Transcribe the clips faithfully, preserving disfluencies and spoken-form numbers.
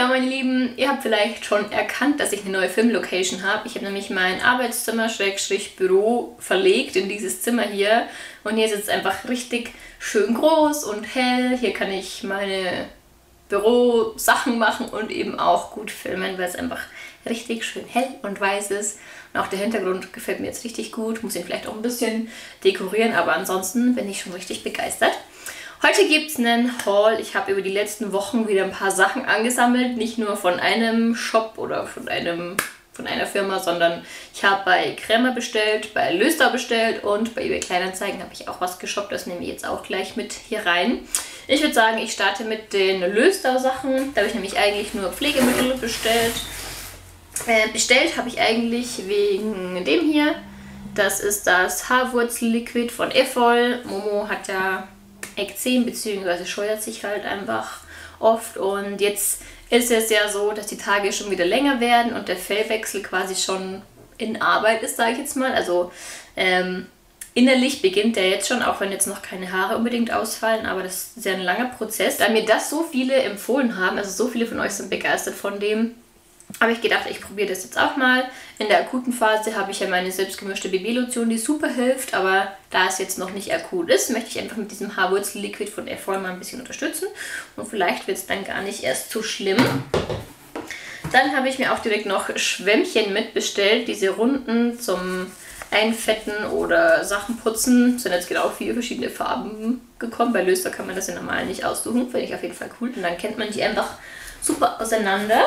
Hallo meine Lieben, ihr habt vielleicht schon erkannt, dass ich eine neue Filmlocation habe. Ich habe nämlich mein Arbeitszimmer Schrägstrich Büro verlegt in dieses Zimmer hier. Und hier ist es einfach richtig schön groß und hell. Hier kann ich meine Bürosachen machen und eben auch gut filmen, weil es einfach richtig schön hell und weiß ist. Und auch der Hintergrund gefällt mir jetzt richtig gut. Muss ihn vielleicht auch ein bisschen dekorieren, aber ansonsten bin ich schon richtig begeistert. Heute gibt es einen Haul. Ich habe über die letzten Wochen wieder ein paar Sachen angesammelt. Nicht nur von einem Shop oder von, einem, von einer Firma, sondern ich habe bei Krämer bestellt, bei Löster bestellt und bei eBay Kleinanzeigen habe ich auch was geshoppt. Das nehme ich jetzt auch gleich mit hier rein. Ich würde sagen, ich starte mit den Löster-Sachen. Da habe ich nämlich eigentlich nur Pflegemittel bestellt. Äh, bestellt habe ich eigentlich wegen dem hier. Das ist das Haarwurzelliquid von Efol. Momo hat ja Ekzem bzw. scheuert sich halt einfach oft und jetzt ist es ja so, dass die Tage schon wieder länger werden und der Fellwechsel quasi schon in Arbeit ist, sage ich jetzt mal. Also ähm, innerlich beginnt der jetzt schon, auch wenn jetzt noch keine Haare unbedingt ausfallen, aber das ist ja ein langer Prozess. Da mir das so viele empfohlen haben, also so viele von euch sind begeistert von dem, habe ich gedacht, ich probiere das jetzt auch mal. In der akuten Phase habe ich ja meine selbstgemischte Babylotion, die super hilft, aber da es jetzt noch nicht akut ist, möchte ich einfach mit diesem Haarwurzelliquid von Efol mal ein bisschen unterstützen und vielleicht wird es dann gar nicht erst so schlimm. Dann habe ich mir auch direkt noch Schwämmchen mitbestellt, diese runden zum Einfetten oder Sachen putzen. Es sind jetzt genau vier verschiedene Farben gekommen. Bei Löster kann man das ja normal nicht aussuchen, finde ich auf jeden Fall cool. Und dann kennt man die einfach super auseinander.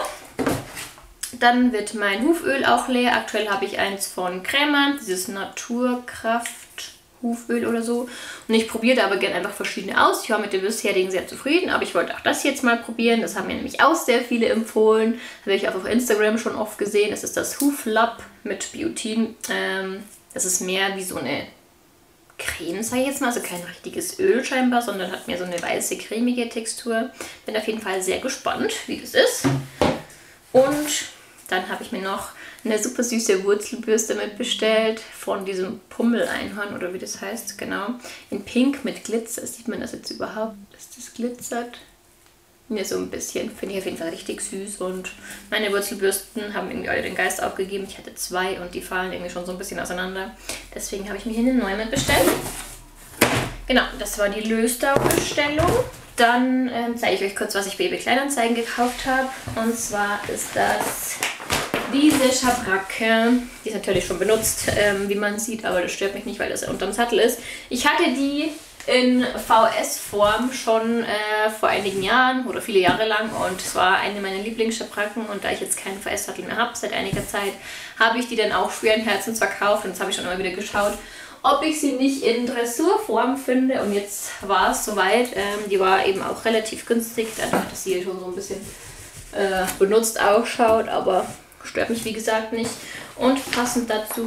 Dann wird mein Huföl auch leer. Aktuell habe ich eins von Krämer, dieses Naturkraft Huföl oder so. Und ich probiere da aber gerne einfach verschiedene aus. Ich war mit dem bisherigen sehr zufrieden, aber ich wollte auch das jetzt mal probieren. Das haben mir nämlich auch sehr viele empfohlen. Das habe ich auch auf Instagram schon oft gesehen. Das ist das Huflab mit Biotin. Ähm, das ist mehr wie so eine Creme, sage ich jetzt mal. Also kein richtiges Öl scheinbar, sondern hat mehr so eine weiße, cremige Textur. Bin auf jeden Fall sehr gespannt, wie das ist. Und dann habe ich mir noch eine super süße Wurzelbürste mitbestellt von diesem Pummel-Einhorn oder wie das heißt, genau. In Pink mit Glitzer. Sieht man das jetzt überhaupt, dass das glitzert? Ja, so ein bisschen. Finde ich auf jeden Fall richtig süß. Und meine Wurzelbürsten haben irgendwie alle den Geist aufgegeben. Ich hatte zwei und die fallen irgendwie schon so ein bisschen auseinander. Deswegen habe ich mir hier eine neue mitbestellt. Genau, das war die Löster-Bestellung. Dann ähm, zeige ich euch kurz, was ich bei eBay Kleinanzeigen gekauft habe. Und zwar ist das diese Schabracke. Die ist natürlich schon benutzt, ähm, wie man sieht, aber das stört mich nicht, weil das ja unterm Sattel ist. Ich hatte die in V S-Form schon äh, vor einigen Jahren oder viele Jahre lang und es war eine meiner Lieblingsschabracken und da ich jetzt keinen V S-Sattel mehr habe seit einiger Zeit, habe ich die dann auch schweren Herzens verkauft und jetzt habe ich schon immer wieder geschaut, ob ich sie nicht in Dressurform finde und jetzt war es soweit. Ähm, die war eben auch relativ günstig, dadurch, dass sie hier schon so ein bisschen äh, benutzt ausschaut, aber stört mich wie gesagt nicht. Und passend dazu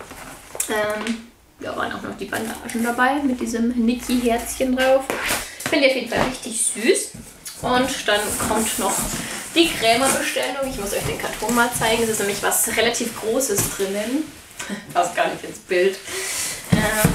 ähm, ja, waren auch noch die Bandagen dabei mit diesem Niki-Herzchen drauf. Finde ich auf jeden Fall richtig süß. Und dann kommt noch die Krämerbestellung. Ich muss euch den Karton mal zeigen. Es ist nämlich was relativ Großes drinnen. Passt gar nicht ins Bild. Ähm,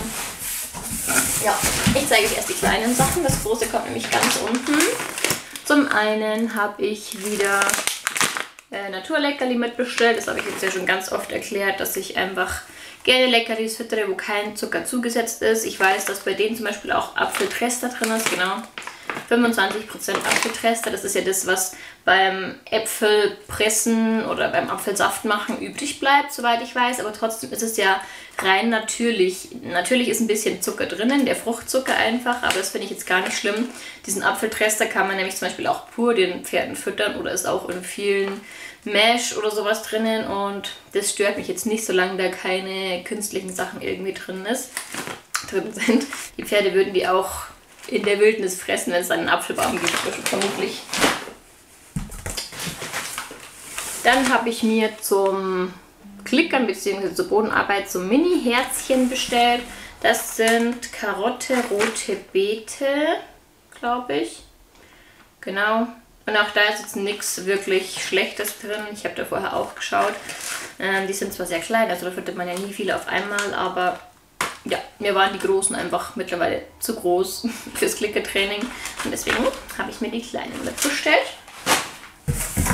ja, ich zeige euch erst die kleinen Sachen. Das große kommt nämlich ganz unten. Zum einen habe ich wieder äh, Naturleckerli mitbestellt. Das habe ich jetzt ja schon ganz oft erklärt, dass ich einfach gerne Leckerlis füttere, wo kein Zucker zugesetzt ist. Ich weiß, dass bei denen zum Beispiel auch Apfeltrester drin ist, genau. fünfundzwanzig Prozent Apfeltrester, das ist ja das, was beim Äpfelpressen oder beim Apfelsaft machen übrig bleibt, soweit ich weiß. Aber trotzdem ist es ja rein natürlich. Natürlich ist ein bisschen Zucker drinnen, der Fruchtzucker einfach, aber das finde ich jetzt gar nicht schlimm. Diesen Apfeltrester kann man nämlich zum Beispiel auch pur den Pferden füttern oder ist auch in vielen Mesh oder sowas drinnen und das stört mich jetzt nicht, solange da keine künstlichen Sachen irgendwie drin ist, drin sind. Die Pferde würden die auch in der Wildnis fressen, wenn es einen Apfelbaum gibt, vermutlich. Dann habe ich mir zum Klickern bzw. zur Bodenarbeit so Mini-Herzchen bestellt. Das sind Karotte, rote Beete, glaube ich. Genau. Und auch da ist jetzt nichts wirklich Schlechtes drin. Ich habe da vorher auch geschaut. Ähm, die sind zwar sehr klein, also da findet man ja nie viele auf einmal, aber ja, mir waren die großen einfach mittlerweile zu groß fürs Klickertraining. Und deswegen habe ich mir die kleinen mitbestellt.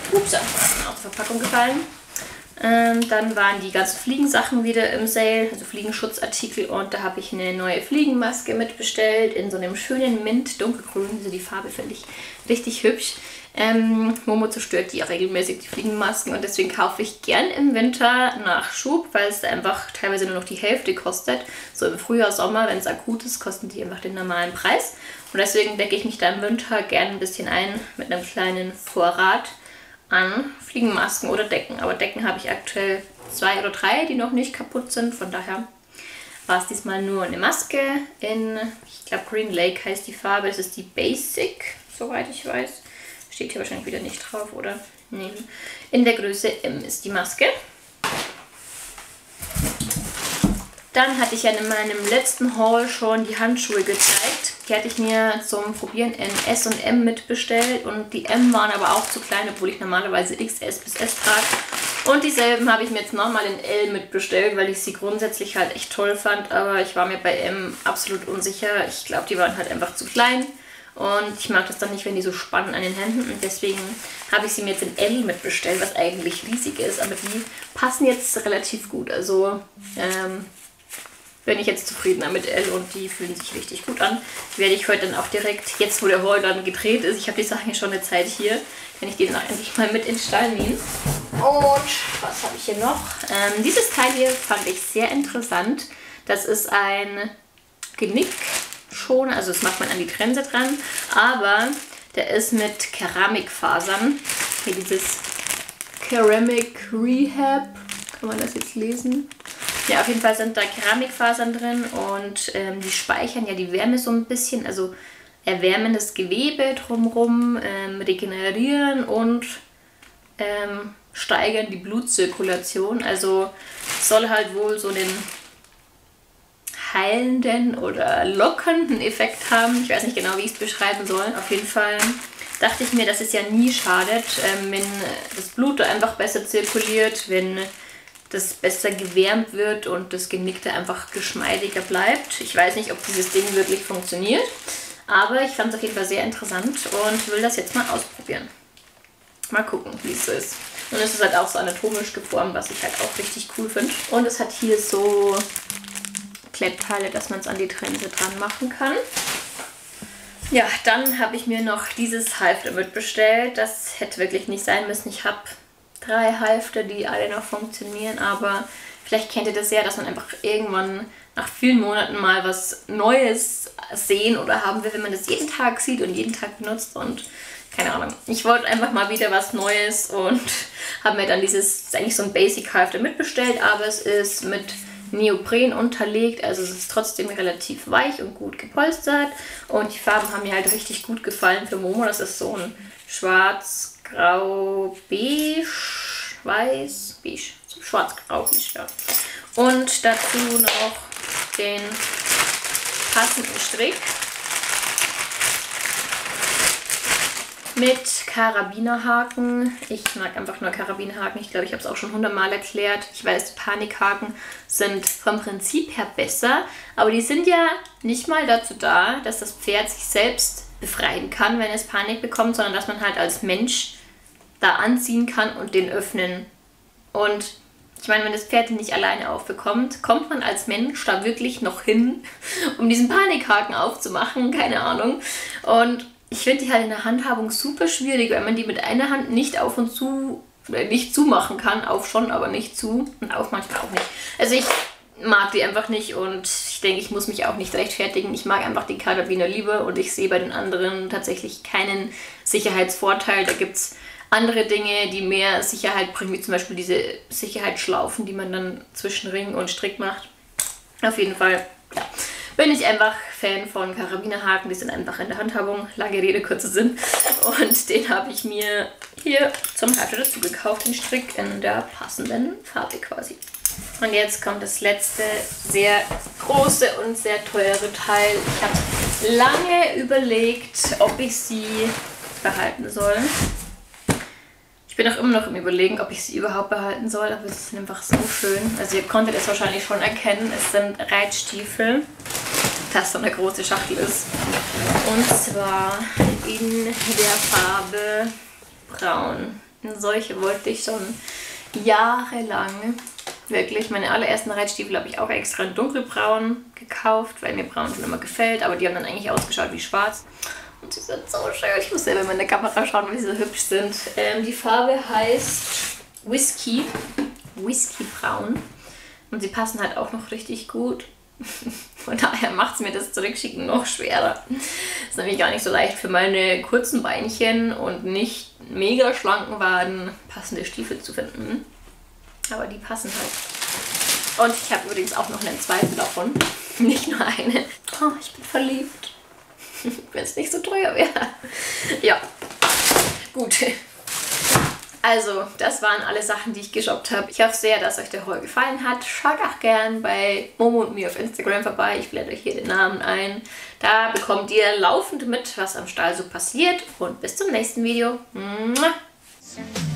Ups, aus der Verpackung gefallen. Ähm, dann waren die ganzen Fliegensachen wieder im Sale, also Fliegenschutzartikel, und da habe ich eine neue Fliegenmaske mitbestellt in so einem schönen Mint dunkelgrün. Also die Farbe finde ich richtig hübsch. Ähm, Momo zerstört die ja regelmäßig, die Fliegenmasken, und deswegen kaufe ich gern im Winter nach Schub, weil es einfach teilweise nur noch die Hälfte kostet. So im Frühjahr, Sommer, wenn es akut ist, kosten die einfach den normalen Preis. Und deswegen decke ich mich da im Winter gern ein bisschen ein mit einem kleinen Vorrat an Fliegenmasken oder Decken. Aber Decken habe ich aktuell zwei oder drei, die noch nicht kaputt sind. Von daher war es diesmal nur eine Maske in, ich glaube Green Lake heißt die Farbe. Das ist die Basic, soweit ich weiß. Steht hier wahrscheinlich wieder nicht drauf, oder? Nee. In der Größe M ist die Maske. Dann hatte ich ja in meinem letzten Haul schon die Handschuhe gezeigt. Die hatte ich mir zum Probieren in S und M mitbestellt. Und die M waren aber auch zu klein, obwohl ich normalerweise X S bis S trage. Und dieselben habe ich mir jetzt nochmal in L mitbestellt, weil ich sie grundsätzlich halt echt toll fand. Aber ich war mir bei M absolut unsicher. Ich glaube, die waren halt einfach zu klein. Und ich mag das dann nicht, wenn die so spannen an den Händen. Und deswegen habe ich sie mir jetzt in L mitbestellt, was eigentlich riesig ist. Aber die passen jetzt relativ gut. Also ähm, bin ich jetzt zufriedener mit L und die fühlen sich richtig gut an. Die werde ich heute dann auch direkt, jetzt wo der Haul dann gedreht ist, ich habe die Sachen ja schon eine Zeit hier, kann ich die dann auch endlich mal mit in den Stall nehmen. Und was habe ich hier noch? Ähm, dieses Teil hier fand ich sehr interessant. Das ist ein Genick. Schon, also das macht man an die Trense dran, aber der ist mit Keramikfasern. Hier dieses Ceramic Rehab, kann man das jetzt lesen? Ja, auf jeden Fall sind da Keramikfasern drin und ähm, die speichern ja die Wärme so ein bisschen, also erwärmen das Gewebe drumherum, ähm, regenerieren und ähm, steigern die Blutzirkulation. Also soll halt wohl so den heilenden oder lockernden Effekt haben. Ich weiß nicht genau, wie ich es beschreiben soll. Auf jeden Fall dachte ich mir, dass es ja nie schadet, ähm, wenn das Blut einfach besser zirkuliert, wenn das besser gewärmt wird und das Genickte einfach geschmeidiger bleibt. Ich weiß nicht, ob dieses Ding wirklich funktioniert, aber ich fand es auf jeden Fall sehr interessant und will das jetzt mal ausprobieren. Mal gucken, wie es so ist. Und es ist halt auch so anatomisch geformt, was ich halt auch richtig cool finde. Und es hat hier so Klettteile, dass man es an die Trense dran machen kann. Ja, dann habe ich mir noch dieses Halfter mitbestellt. Das hätte wirklich nicht sein müssen. Ich habe drei Halfter, die alle noch funktionieren, aber vielleicht kennt ihr das ja, dass man einfach irgendwann nach vielen Monaten mal was Neues sehen oder haben will, wenn man das jeden Tag sieht und jeden Tag benutzt und keine Ahnung. Ich wollte einfach mal wieder was Neues und habe mir dann dieses, das ist eigentlich so ein Basic Halfter mitbestellt, aber es ist mit Neopren unterlegt, also es ist trotzdem relativ weich und gut gepolstert und die Farben haben mir halt richtig gut gefallen für Momo. Das ist so ein schwarz, grau, beige, weiß, beige, so schwarz-grau, beige, ja. Und dazu noch den passenden Strick mit Karabinerhaken. Ich mag einfach nur Karabinerhaken. Ich glaube, ich habe es auch schon hundertmal erklärt. Ich weiß, Panikhaken sind vom Prinzip her besser, aber die sind ja nicht mal dazu da, dass das Pferd sich selbst befreien kann, wenn es Panik bekommt, sondern dass man halt als Mensch da anziehen kann und den öffnen. Und ich meine, wenn das Pferd den nicht alleine aufbekommt, kommt man als Mensch da wirklich noch hin, um diesen Panikhaken aufzumachen? Keine Ahnung. Und ich finde die halt in der Handhabung super schwierig, weil man die mit einer Hand nicht auf und zu, oder nicht zumachen kann. Auf schon, aber nicht zu. Und auf manchmal auch nicht. Also ich mag die einfach nicht und ich denke, ich muss mich auch nicht rechtfertigen. Ich mag einfach die Karabiner lieber und ich sehe bei den anderen tatsächlich keinen Sicherheitsvorteil. Da gibt es andere Dinge, die mehr Sicherheit bringen, wie zum Beispiel diese Sicherheitsschlaufen, die man dann zwischen Ring und Strick macht. Auf jeden Fall, ja, bin ich einfach Fan von Karabinerhaken. Die sind einfach in der Handhabung, lange Rede, kurzer Sinn. Und den habe ich mir hier zum Halfter dazu gekauft, den Strick in der passenden Farbe quasi. Und jetzt kommt das letzte, sehr große und sehr teure Teil. Ich habe lange überlegt, ob ich sie behalten soll. Ich bin auch immer noch im Überlegen, ob ich sie überhaupt behalten soll, aber sie sind einfach so schön. Also ihr konntet es wahrscheinlich schon erkennen, es sind Reitstiefel, das so eine große Schachtel ist. Und zwar in der Farbe Braun. Solche wollte ich schon jahrelang. Wirklich, meine allerersten Reitstiefel habe ich auch extra in dunkelbraun gekauft, weil mir braun schon immer gefällt, aber die haben dann eigentlich ausgeschaut wie schwarz. Und sie sind so schön. Ich muss selber in meine Kamera schauen, weil sie so hübsch sind. Ähm, die Farbe heißt Whisky. Whisky Braun. Und sie passen halt auch noch richtig gut. Von daher macht es mir das Zurückschicken noch schwerer. Ist nämlich gar nicht so leicht für meine kurzen Beinchen und nicht mega schlanken Waden passende Stiefel zu finden. Aber die passen halt. Und ich habe übrigens auch noch einen zweiten davon. Nicht nur einen. Oh, ich bin verliebt. Wenn es nicht so teuer wäre. Ja, gut. Also, das waren alle Sachen, die ich geshoppt habe. Ich hoffe sehr, dass euch der Haul gefallen hat. Schaut auch gern bei Momo und mir auf Instagram vorbei. Ich blende euch hier den Namen ein. Da bekommt ihr laufend mit, was am Stall so passiert. Und bis zum nächsten Video. Mua.